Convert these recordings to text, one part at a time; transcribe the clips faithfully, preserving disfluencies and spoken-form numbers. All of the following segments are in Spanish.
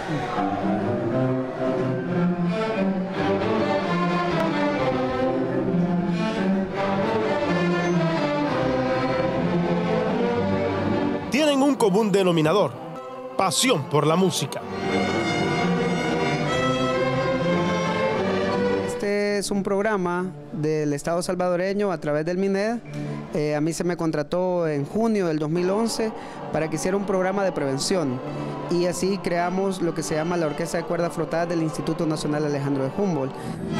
Tienen un común denominador: pasión por la música. Este es un programa del Estado salvadoreño a través del MINED. Eh, a mí se me contrató en junio del dos mil once para que hiciera un programa de prevención, y así creamos lo que se llama la Orquesta de Cuerdas Frotadas del Instituto Nacional Alejandro de Humboldt.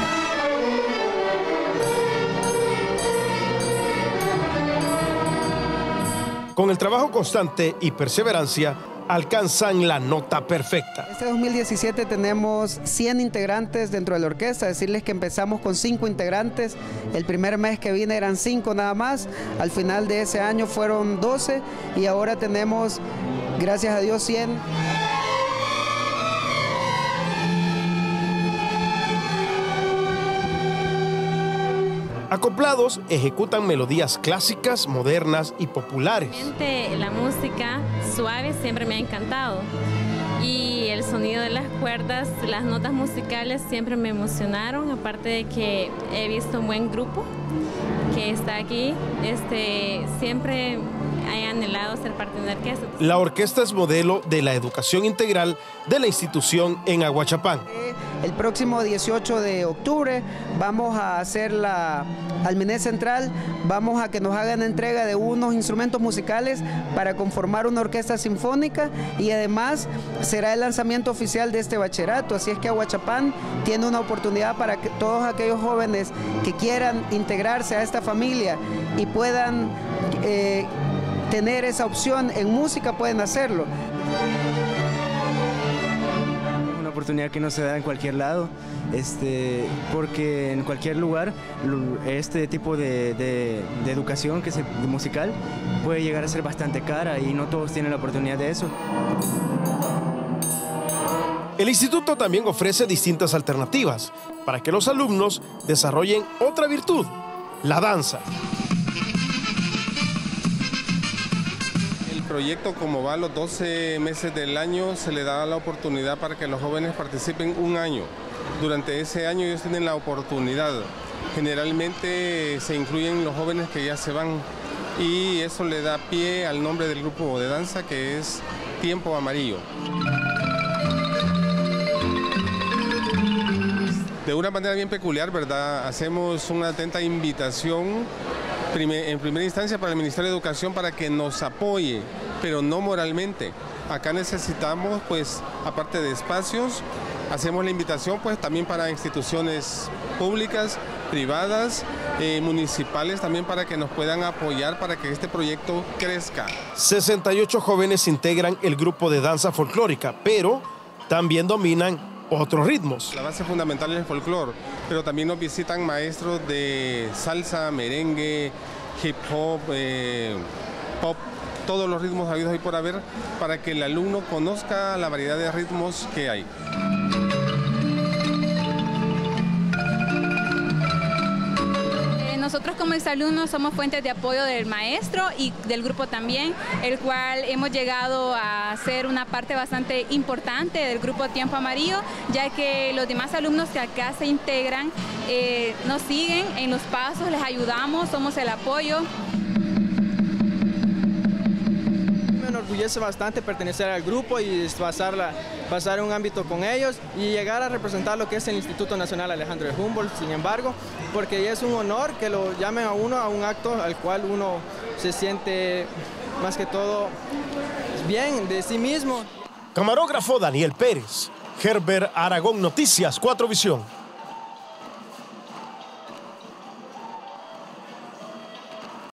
Con el trabajo constante y perseverancia, alcanzan la nota perfecta. Este dos mil diecisiete tenemos cien integrantes dentro de la orquesta. Decirles que empezamos con cinco integrantes. El primer mes que vine eran cinco nada más. Al final de ese año fueron doce y ahora tenemos, gracias a Dios, cien. Acoplados, ejecutan melodías clásicas, modernas y populares. La música suave siempre me ha encantado, y el sonido de las cuerdas, las notas musicales siempre me emocionaron, aparte de que he visto un buen grupo que está aquí. Este, siempre he anhelado ser parte de una orquesta. La orquesta es modelo de la educación integral de la institución en Aguachapán. El próximo dieciocho de octubre vamos a hacer la Almené Central, vamos a que nos hagan entrega de unos instrumentos musicales para conformar una orquesta sinfónica, y además será el lanzamiento oficial de este bachillerato. Así es que Aguachapán tiene una oportunidad para que todos aquellos jóvenes que quieran integrarse a esta familia y puedan eh, tener esa opción en música, pueden hacerlo. Una oportunidad que no se da en cualquier lado, este, porque en cualquier lugar este tipo de, de, de educación que se, de musical puede llegar a ser bastante cara, y no todos tienen la oportunidad de eso. El instituto también ofrece distintas alternativas para que los alumnos desarrollen otra virtud: la danza. El proyecto, como va los doce meses del año, se le da la oportunidad para que los jóvenes participen un año. Durante ese año ellos tienen la oportunidad. Generalmente se incluyen los jóvenes que ya se van, y eso le da pie al nombre del grupo de danza, que es Tiempo Amarillo. De una manera bien peculiar, ¿verdad? Hacemos una atenta invitación en primera instancia para el Ministerio de Educación para que nos apoye, pero no moralmente. Acá necesitamos, pues, aparte de espacios, hacemos la invitación pues también para instituciones públicas, privadas, eh, municipales, también para que nos puedan apoyar para que este proyecto crezca. sesenta y ocho jóvenes integran el grupo de danza folclórica, pero también dominan otros ritmos. La base fundamental es el folclore, pero también nos visitan maestros de salsa, merengue, hip hop, eh, pop, todos los ritmos habidos y por haber, para que el alumno conozca la variedad de ritmos que hay. Nosotros como exalumnos somos fuentes de apoyo del maestro y del grupo también, el cual hemos llegado a ser una parte bastante importante del grupo Tiempo Amarillo, ya que los demás alumnos que acá se integran eh, nos siguen en los pasos, les ayudamos, somos el apoyo. Me enorgullece bastante pertenecer al grupo y pasar, la, pasar un ámbito con ellos y llegar a representar lo que es el Instituto Nacional Alejandro de Humboldt. Sin embargo, porque es un honor que lo llamen a uno a un acto al cual uno se siente más que todo bien de sí mismo. Camarógrafo Daniel Pérez, Herbert Aragón, Noticias cuatro Visión.